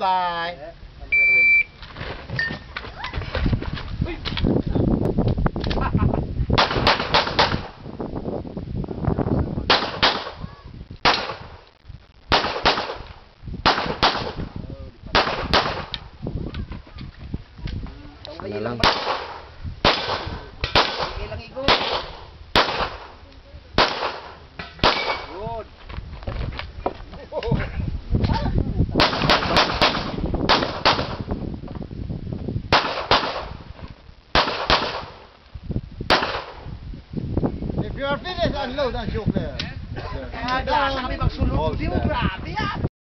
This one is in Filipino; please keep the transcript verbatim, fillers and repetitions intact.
bye. Ano lang. Ilang igo. Good. If you are finished, unload and shoot there. Kaya kami magsulong. Di mo grabe yan.